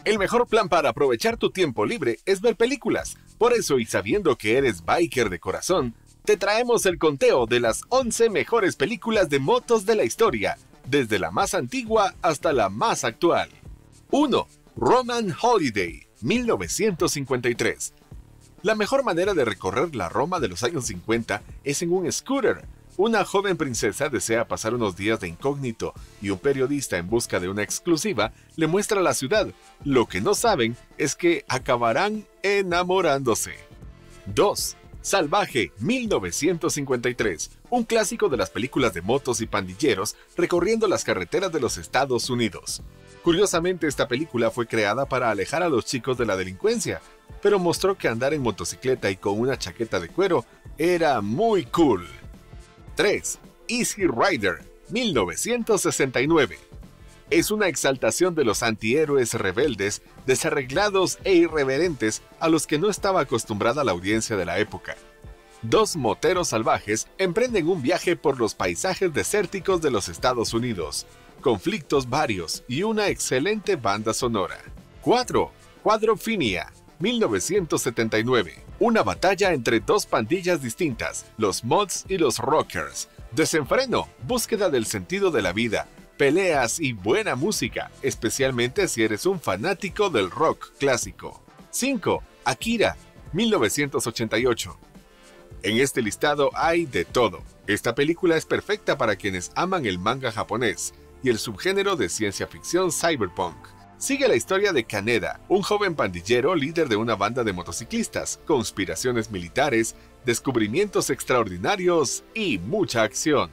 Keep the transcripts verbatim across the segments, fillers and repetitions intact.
El mejor plan para aprovechar tu tiempo libre es ver películas. Por eso, y sabiendo que eres biker de corazón, te traemos el conteo de las once mejores películas de motos de la historia, desde la más antigua hasta la más actual. uno. Roman Holiday, mil novecientos cincuenta y tres. La mejor manera de recorrer la Roma de los años cincuenta es en un scooter. Una joven princesa desea pasar unos días de incógnito y un periodista en busca de una exclusiva le muestra la ciudad. Lo que no saben es que acabarán enamorándose. dos. Salvaje, mil novecientos cincuenta y tres. Un clásico de las películas de motos y pandilleros recorriendo las carreteras de los Estados Unidos. Curiosamente, esta película fue creada para alejar a los chicos de la delincuencia, pero mostró que andar en motocicleta y con una chaqueta de cuero era muy cool. tres. Easy Rider, mil novecientos sesenta y nueve. Es una exaltación de los antihéroes rebeldes, desarreglados e irreverentes a los que no estaba acostumbrada la audiencia de la época. Dos moteros salvajes emprenden un viaje por los paisajes desérticos de los Estados Unidos, conflictos varios y una excelente banda sonora. cuatro. Quadrophenia, mil novecientos setenta y nueve. Una batalla entre dos pandillas distintas, los Mods y los Rockers. Desenfreno, búsqueda del sentido de la vida, peleas y buena música, especialmente si eres un fanático del rock clásico. cinco. Akira, mil novecientos ochenta y ocho. En este listado hay de todo. Esta película es perfecta para quienes aman el manga japonés y el subgénero de ciencia ficción cyberpunk. Sigue la historia de Kaneda, un joven pandillero líder de una banda de motociclistas, conspiraciones militares, descubrimientos extraordinarios y mucha acción.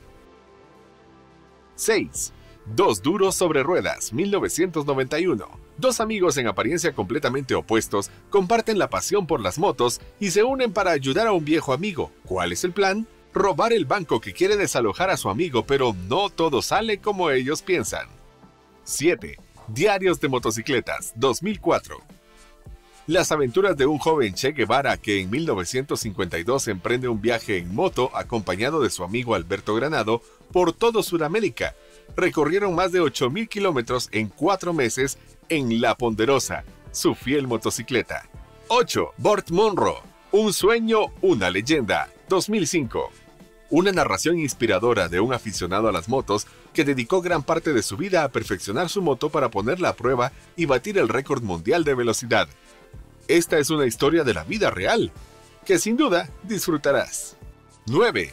seis. Dos duros sobre ruedas, mil novecientos noventa y uno. Dos amigos en apariencia completamente opuestos comparten la pasión por las motos y se unen para ayudar a un viejo amigo. ¿Cuál es el plan? Robar el banco que quiere desalojar a su amigo, pero no todo sale como ellos piensan. siete. Diarios de motocicletas, dos mil cuatro. Las aventuras de un joven Che Guevara que en mil novecientos cincuenta y dos emprende un viaje en moto acompañado de su amigo Alberto Granado por todo Sudamérica. Recorrieron más de ocho mil kilómetros en cuatro meses en La Ponderosa, su fiel motocicleta. ocho. Burt Munro, un sueño, una leyenda, dos mil cinco. Una narración inspiradora de un aficionado a las motos que dedicó gran parte de su vida a perfeccionar su moto para ponerla a prueba y batir el récord mundial de velocidad. Esta es una historia de la vida real, que sin duda disfrutarás. nueve.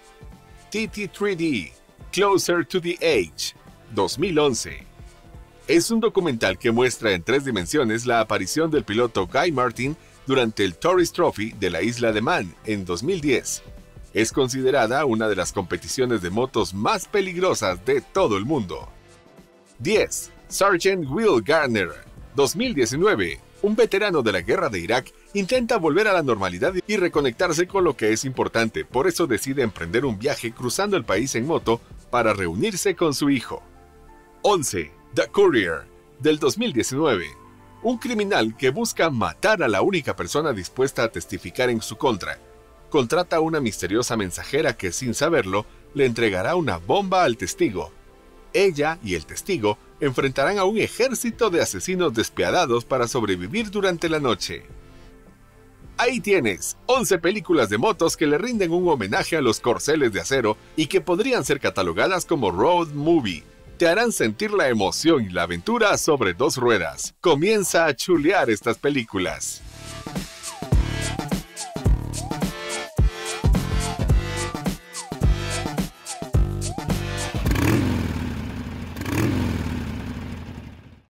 T T tres D, Closer to the Edge, dos mil once. Es un documental que muestra en tres dimensiones la aparición del piloto Guy Martin durante el Tourist Trophy de la isla de Man en dos mil diez. Es considerada una de las competiciones de motos más peligrosas de todo el mundo. diez. Sergeant Will Garner, dos mil diecinueve. Un veterano de la guerra de Irak intenta volver a la normalidad y reconectarse con lo que es importante, por eso decide emprender un viaje cruzando el país en moto para reunirse con su hijo. once. The Courier, del dos mil diecinueve. Un criminal que busca matar a la única persona dispuesta a testificar en su contra. Contrata a una misteriosa mensajera que, sin saberlo, le entregará una bomba al testigo. Ella y el testigo enfrentarán a un ejército de asesinos despiadados para sobrevivir durante la noche. Ahí tienes, once películas de motos que le rinden un homenaje a los corceles de acero y que podrían ser catalogadas como road movie. Te harán sentir la emoción y la aventura sobre dos ruedas. Comienza a chulear estas películas.